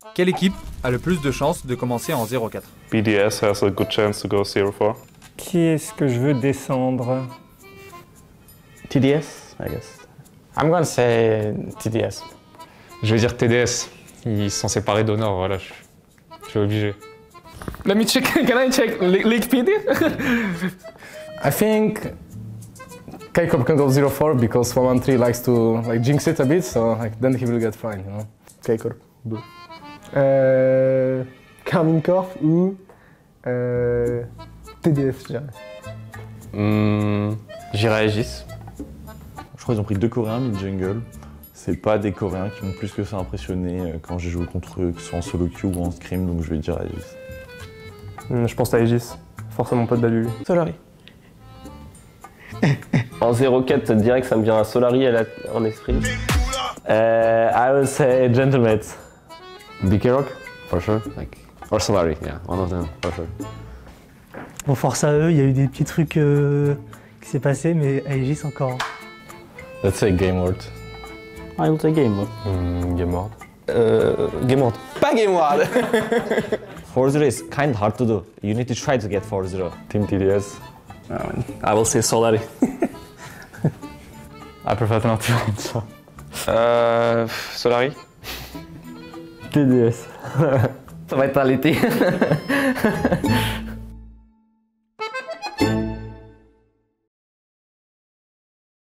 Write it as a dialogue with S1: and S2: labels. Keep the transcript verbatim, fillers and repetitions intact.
S1: Quelle équipe a le plus de chances de commencer en zéro quatre?
S2: B D S has a good chance to go zero four.
S3: Qui est-ce que je veux descendre?
S4: T D S, I guess.
S5: I'm gonna say T D S.
S6: Je vais dire T D S. Ils sont séparés d'honneur, voilà, je, je suis obligé.
S7: Let me check, can I check Wikipedia?
S5: I think Jacob can go zero four because one one three likes to like jinx it a bit, so like then he will get fine, you know.
S4: Jacob.
S8: Euh, Carmine Corp ou euh, T D F, je dirais.
S4: Mmh, J'irai Aegis. Je crois qu'ils ont pris deux Coréens mid-jungle. C'est pas des Coréens qui m'ont plus que ça impressionné quand j'ai joué contre eux, que ce soit en solo queue ou en scrim, donc je vais dire Aegis.
S8: Mmh, je pense à Aegis. Forcément pas de Balu.
S4: Solari.
S9: En zéro quatre, direct, ça me vient à Solari à la, en esprit.
S10: Uh, I would say Gentlemates.
S11: B K Rock, for sure. Like, or Solari, yeah, one of them, for sure.
S12: Bon, force à eux, il y a eu des petits trucs euh, qui s'est passé, mais Aegis encore.
S4: Let's say Game World.
S10: I would say Game World.
S11: Mm, game World.
S10: Uh, Game World.
S9: Pas Game World.
S10: four zero is kind of hard to do. You need to try to get four zero.
S11: Team T D S.
S9: Oh, I will say Solari.
S11: I prefer to not to answer.
S6: Euh, Solari.
S8: T D S.
S9: Ça va être à l'été.